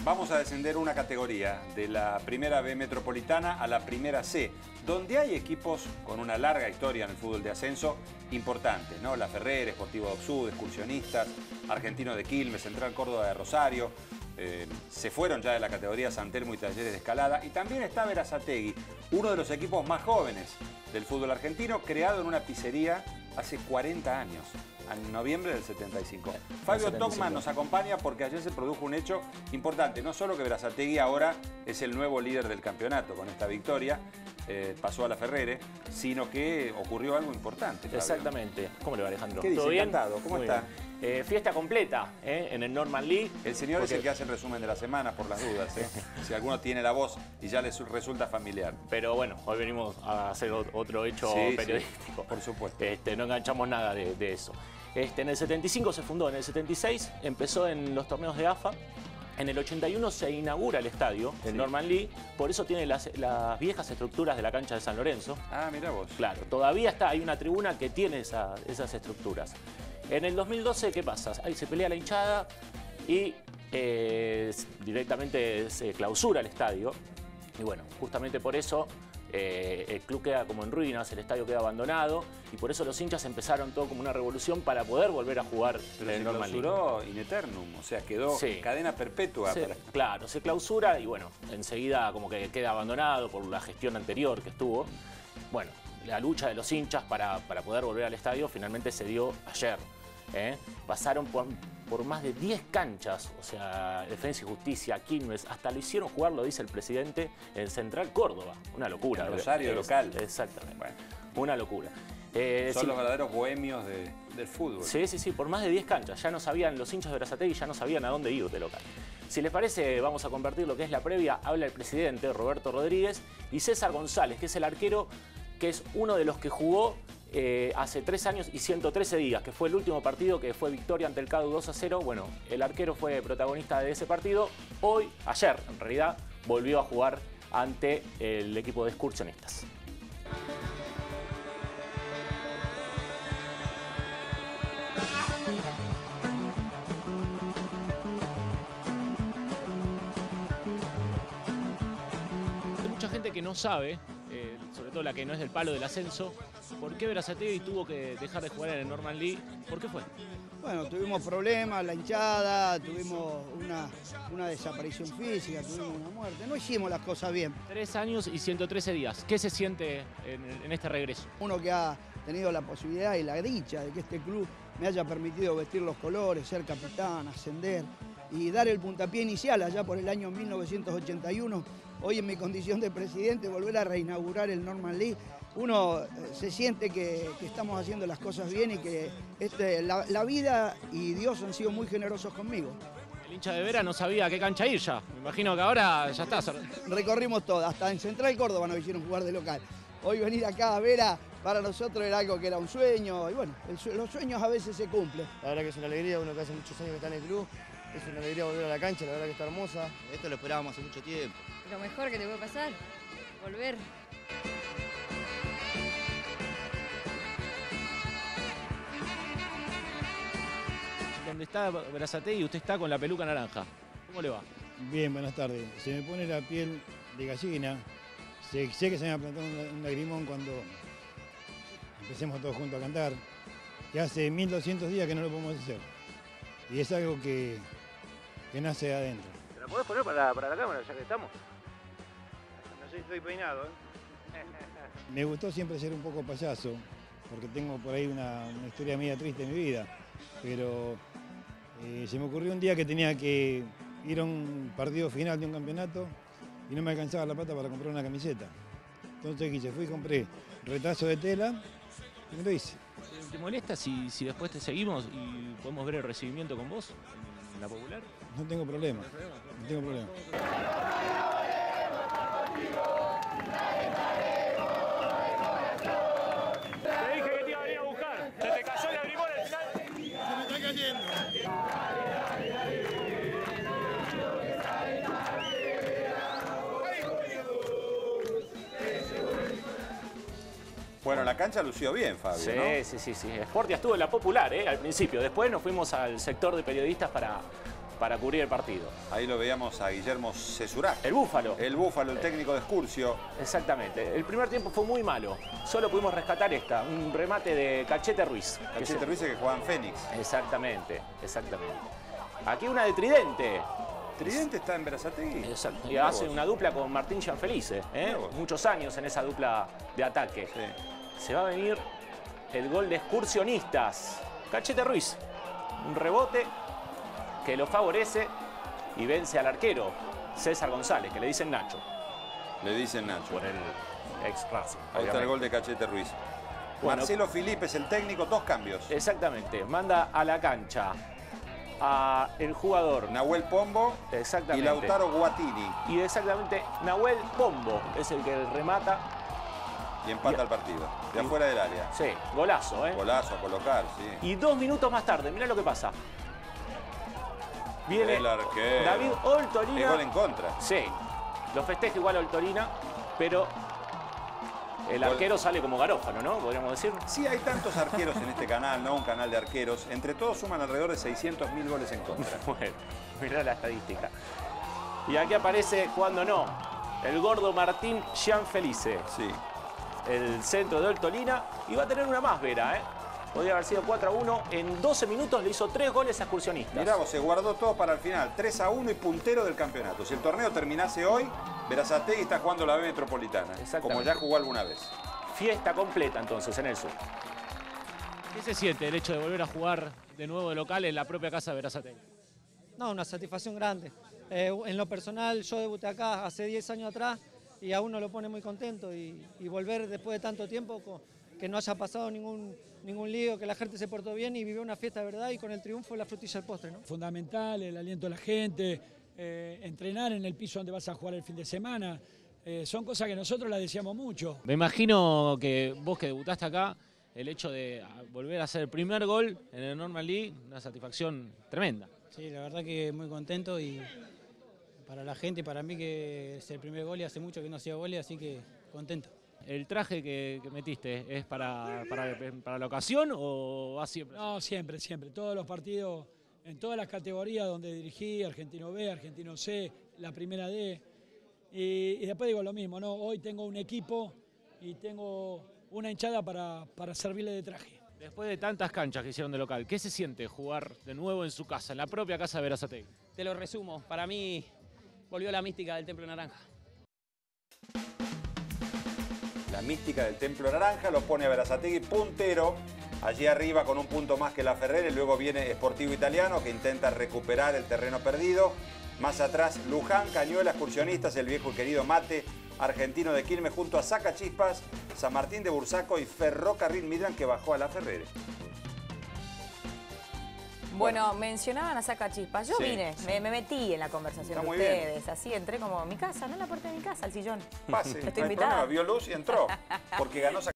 vamos a descender una categoría de la Primera B Metropolitana a la Primera C, donde hay equipos con una larga historia en el fútbol de ascenso importantes, ¿no? La Ferrer, Sportivo de Oxud, Excursionistas, Argentino de Quilmes, Central Córdoba de Rosario. Se fueron ya de la categoría San Telmo y Talleres de Escalada. Y también está Berazategui, uno de los equipos más jóvenes del fútbol argentino, creado en una pizzería hace 40 años. En noviembre del 75. Fabio Tocman nos acompaña porque ayer se produjo un hecho importante. No solo que Berazategui ahora es el nuevo líder del campeonato con esta victoria, pasó a la Ferrere, sino que ocurrió algo importante. Fabio. Exactamente. ¿Cómo le va, Alejandro? ¿Qué dice? ¿Todo bien? Encantado. ¿Cómo Muy está? Fiesta completa en el Norman League. El señor es el que hace el resumen de la semana, por las dudas. Si alguno tiene la voz y ya les resulta familiar. Pero bueno, hoy venimos a hacer otro hecho periodístico. Sí, por supuesto. No enganchamos nada de eso. En el 75 se fundó, en el 76 empezó en los torneos de AFA. En el 81 se inaugura el estadio, el Norman League, por eso tiene las viejas estructuras de la cancha de San Lorenzo. Ah, mirá vos. Claro, todavía hay una tribuna que tiene esas estructuras. En el 2012, ¿qué pasa? Ahí se pelea la hinchada y directamente se clausura el estadio. Y bueno, justamente por eso el club queda como en ruinas, el estadio queda abandonado y por eso los hinchas empezaron todo como una revolución para poder volver a jugar en el Norman League. Se clausuró in eternum, o sea, quedó en cadena perpetua. Claro, se clausura y bueno, enseguida como que queda abandonado por la gestión anterior que estuvo. Bueno, la lucha de los hinchas para poder volver al estadio finalmente se dio ayer. Pasaron por más de 10 canchas, o sea, Defensa y Justicia, Quilmes, hasta lo hicieron jugar, lo dice el presidente, en Central Córdoba. Una locura. Rosario local. Exactamente. Bueno. Una locura. Son los verdaderos bohemios del fútbol. Sí, por más de 10 canchas. Ya no sabían, los hinchas de Berazategui ya no sabían a dónde ir de local. Si les parece, vamos a compartir lo que es la previa. Habla el presidente, Roberto Rodríguez, y César González, que es el arquero, que es uno de los que jugó hace 3 años y 113 días, que fue el último partido, que fue victoria ante el CADU 2-0. Bueno, el arquero fue protagonista de ese partido. Ayer, en realidad, volvió a jugar ante el equipo de Excursionistas. Hay mucha gente que no sabe, sobre todo la que no es del palo del ascenso, ¿por qué Berazategui tuvo que dejar de jugar en el Norman League? ¿Por qué fue? Bueno, tuvimos problemas, la hinchada, tuvimos una desaparición física, tuvimos una muerte. No hicimos las cosas bien. 3 años y 113 días. ¿Qué se siente en este regreso? Uno que ha tenido la posibilidad y la dicha de que este club me haya permitido vestir los colores, ser capitán, ascender y dar el puntapié inicial allá por el año 1981. Hoy en mi condición de presidente, volver a reinaugurar el Norman League. Uno se siente que estamos haciendo las cosas bien y que la vida y Dios han sido muy generosos conmigo. El hincha de Vera no sabía a qué cancha ir ya. Me imagino que ahora ya está. Recorrimos todo, hasta en Central Córdoba nos hicieron jugar de local. Hoy venir acá a Vera para nosotros era algo que era un sueño y bueno, los sueños a veces se cumplen. La verdad que es una alegría, uno que hace muchos años que está en el club. Es una alegría volver a la cancha, la verdad que está hermosa. Esto lo esperábamos hace mucho tiempo. Lo mejor que te puede pasar, volver. Donde está Berazategui, usted está con la peluca naranja. ¿Cómo le va? Bien, buenas tardes. Se me pone la piel de gallina. Sé que se me va a plantar un lagrimón cuando empecemos todos juntos a cantar. Que hace 1200 días que no lo podemos hacer. Y es algo que nace de adentro. ¿Te la podés poner para la cámara ya que estamos? No sé si estoy peinado, Me gustó siempre ser un poco payaso, porque tengo por ahí una historia media triste en mi vida. Pero se me ocurrió un día que tenía que ir a un partido final de un campeonato y no me alcanzaba la plata para comprar una camiseta. Entonces quise, fui y compré retazo de tela y me lo hice. ¿Te molesta si después te seguimos y podemos ver el recibimiento con vos en la Popular? No tengo problema, no tengo problema. Te dije que te iba a venir a buscar. Se te cayó el lagrimón al final. Se me está cayendo. Bueno, la cancha lució bien, Fabio, Sí, ¿no? sí. Sportia estuvo en la Popular, al principio. Después nos fuimos al sector de periodistas para para cubrir el partido. Ahí lo veíamos a Guillermo Cesurac. El Búfalo. El Búfalo, el técnico de Excursio. Exactamente. El primer tiempo fue muy malo. Solo pudimos rescatar un remate de Cachete Ruiz. Cachete Ruiz que jugaba en Fénix. Exactamente, exactamente. Aquí una de Tridente. Tridente está en Berazategui. Exacto. Y hace una dupla con Martín Gianfelice. Muchos años en esa dupla de ataque. Sí. Se va a venir el gol de Excursionistas. Cachete Ruiz. Un rebote que lo favorece y vence al arquero César González, que le dicen Nacho. Le dicen Nacho. Por el ex Racing. Ahí está el gol de Cachete Ruiz. Bueno, Marcelo Filipe es el técnico, 2 cambios. Exactamente. Manda a la cancha a el jugador Nahuel Pombo exactamente. y Lautaro Guatini. Y exactamente Nahuel Pombo es el que remata. Y empata el partido. De afuera del área. Sí, golazo, ¿eh? Golazo a colocar, sí. Y 2 minutos más tarde, mirá lo que pasa. Viene El arquero. David Oltolina. Es gol en contra. Sí, lo festeja igual Oltolina, pero el arquero sale como garófano, ¿no? Podríamos decir. Sí, hay tantos arqueros en este canal, ¿no? Un canal de arqueros. Entre todos suman alrededor de 600.000 goles en contra. Bueno, mirá la estadística. Y aquí aparece, cuando no, el gordo Martín Gianfelice. Sí. El centro de Oltolina. Y va a tener una más, Vera, ¿eh? Podría haber sido 4-1. En 12 minutos le hizo 3 goles a Excursionistas. Mirá vos, se guardó todo para el final. 3-1 y puntero del campeonato. Si el torneo terminase hoy, Berazategui está jugando la B Metropolitana. Como ya jugó alguna vez. Fiesta completa entonces en el sur. ¿Qué se siente el hecho de volver a jugar de nuevo de local en la propia casa de Berazategui? No, una satisfacción grande. En lo personal, yo debuté acá hace 10 años atrás y a uno lo pone muy contento. Y volver después de tanto tiempo, que no haya pasado ningún lío, que la gente se portó bien y vivió una fiesta de verdad y con el triunfo la frutilla del postre, ¿no? Fundamental, el aliento de la gente, entrenar en el piso donde vas a jugar el fin de semana. Son cosas que nosotros las deseamos mucho. Me imagino que vos que debutaste acá, el hecho de volver a hacer el primer gol en el Normal League, una satisfacción tremenda. Sí, la verdad que muy contento y para la gente y para mí que es el primer gol y hace mucho que no hacía goles, así que contento. ¿El traje que metiste es para la ocasión o va siempre? No, siempre, siempre. Todos los partidos, en todas las categorías donde dirigí, Argentino B, Argentino C, la primera D. Y después digo lo mismo, ¿no? Hoy tengo un equipo y tengo una hinchada para servirle de traje. Después de tantas canchas que hicieron de local, ¿qué se siente jugar de nuevo en su casa, en la propia casa de Berazategui? Te lo resumo, para mí volvió la mística del Templo Naranja. La mística del Templo Naranja lo pone a Berazategui puntero, allí arriba con un punto más que la Ferrer, y luego viene Sportivo Italiano que intenta recuperar el terreno perdido. Más atrás Luján, Cañuela, Excursionistas, el viejo y querido Mate, Argentino de Quilmes junto a Sacachispas, San Martín de Bursaco y Ferrocarril Midland que bajó a la Ferrer. Bueno, mencionaban a Sacachispas. Yo vine, me metí en la conversación de ustedes. Así entré como a mi casa, no en la puerta de mi casa, al sillón. Pase, Estoy no hay invitada. problema, vio luz y entró, porque ganó